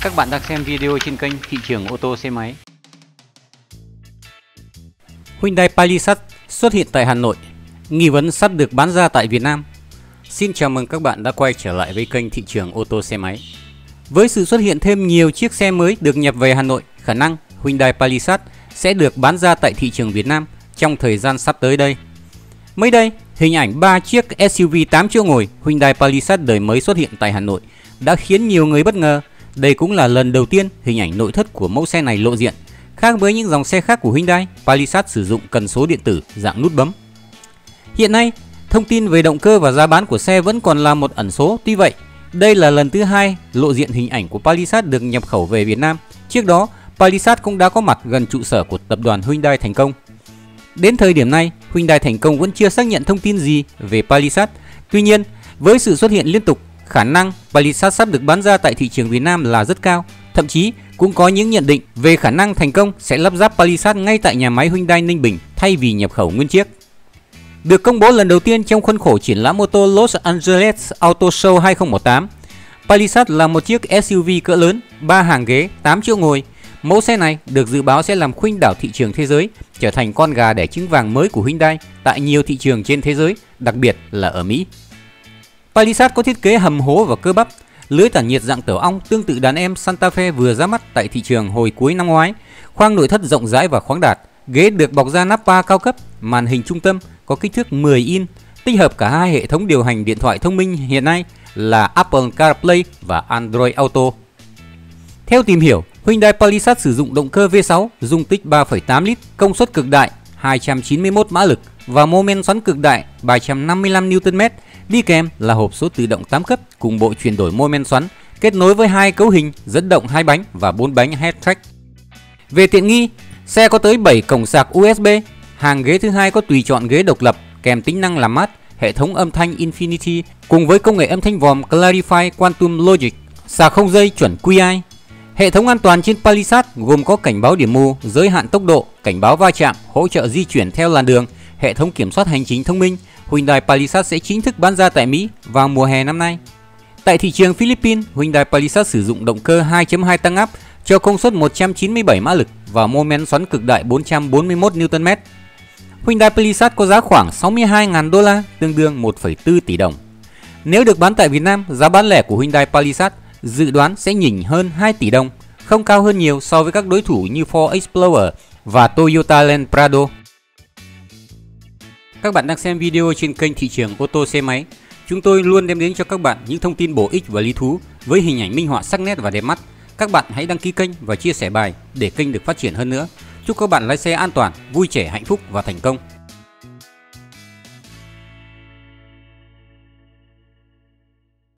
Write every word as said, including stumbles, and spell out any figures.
Các bạn đang xem video trên kênh Thị trường ô tô xe máy. Hyundai Palisade xuất hiện tại Hà Nội, nghi vấn sắp được bán ra tại Việt Nam. Xin chào mừng các bạn đã quay trở lại với kênh Thị trường ô tô xe máy. Với sự xuất hiện thêm nhiều chiếc xe mới được nhập về Hà Nội, khả năng Hyundai Palisade sẽ được bán ra tại thị trường Việt Nam trong thời gian sắp tới đây. Mới đây, hình ảnh ba chiếc ét u vê tám chỗ ngồi Hyundai Palisade đời mới xuất hiện tại Hà Nội đã khiến nhiều người bất ngờ. Đây cũng là lần đầu tiên hình ảnh nội thất của mẫu xe này lộ diện. Khác với những dòng xe khác của Hyundai, Palisade sử dụng cần số điện tử dạng nút bấm. Hiện nay, thông tin về động cơ và giá bán của xe vẫn còn là một ẩn số. Tuy vậy, đây là lần thứ hai lộ diện hình ảnh của Palisade được nhập khẩu về Việt Nam. Trước đó, Palisade cũng đã có mặt gần trụ sở của tập đoàn Hyundai Thành Công. Đến thời điểm này, Hyundai Thành Công vẫn chưa xác nhận thông tin gì về Palisade. Tuy nhiên, với sự xuất hiện liên tục, khả năng Palisade sắp được bán ra tại thị trường Việt Nam là rất cao. Thậm chí cũng có những nhận định về khả năng Thành Công sẽ lắp ráp Palisade ngay tại nhà máy Hyundai Ninh Bình thay vì nhập khẩu nguyên chiếc. Được công bố lần đầu tiên trong khuôn khổ triển lãm ô tô Los Angeles Auto Show hai không một tám, Palisade là một chiếc ét u vê cỡ lớn, ba hàng ghế, tám chỗ ngồi. Mẫu xe này được dự báo sẽ làm khuynh đảo thị trường thế giới, trở thành con gà đẻ trứng vàng mới của Hyundai tại nhiều thị trường trên thế giới, đặc biệt là ở Mỹ. Palisade có thiết kế hầm hố và cơ bắp, lưới tản nhiệt dạng tổ ong tương tự đàn em Santa Fe vừa ra mắt tại thị trường hồi cuối năm ngoái. Khoang nội thất rộng rãi và khoáng đạt, ghế được bọc da Nappa cao cấp, màn hình trung tâm có kích thước mười inch, tích hợp cả hai hệ thống điều hành điện thoại thông minh hiện nay là Apple CarPlay và Android Auto. Theo tìm hiểu, Hyundai Palisade sử dụng động cơ vê sáu dung tích ba phẩy tám lít, công suất cực đại hai trăm chín mươi mốt mã lực và mô men xoắn cực đại ba trăm năm mươi lăm niu tơn mét, đi kèm là hộp số tự động tám cấp cùng bộ chuyển đổi mô men xoắn kết nối với hai cấu hình dẫn động hai bánh và bốn bánh Headtrack. Về tiện nghi, xe có tới bảy cổng sạc u ét bê, hàng ghế thứ hai có tùy chọn ghế độc lập kèm tính năng làm mát, hệ thống âm thanh Infinity cùng với công nghệ âm thanh vòm Clarify Quantum Logic, sạc không dây chuẩn quy i. Hệ thống an toàn trên Palisade gồm có cảnh báo điểm mù, giới hạn tốc độ, cảnh báo va chạm, hỗ trợ di chuyển theo làn đường, hệ thống kiểm soát hành trình thông minh. Hyundai Palisade sẽ chính thức bán ra tại Mỹ vào mùa hè năm nay. Tại thị trường Philippines, Hyundai Palisade sử dụng động cơ hai chấm hai tăng áp cho công suất một trăm chín mươi bảy mã lực và mô men xoắn cực đại bốn trăm bốn mươi mốt niu tơn mét. Hyundai Palisade có giá khoảng sáu mươi hai nghìn đô la, tương đương một phẩy bốn tỷ đồng. Nếu được bán tại Việt Nam, giá bán lẻ của Hyundai Palisade dự đoán sẽ nhỉnh hơn hai tỷ đồng, không cao hơn nhiều so với các đối thủ như Ford Explorer và Toyota Land Prado. Các bạn đang xem video trên kênh Thị trường ô tô xe máy. Chúng tôi luôn đem đến cho các bạn những thông tin bổ ích và lý thú với hình ảnh minh họa sắc nét và đẹp mắt. Các bạn hãy đăng ký kênh và chia sẻ bài để kênh được phát triển hơn nữa. Chúc các bạn lái xe an toàn, vui trẻ, hạnh phúc và thành công.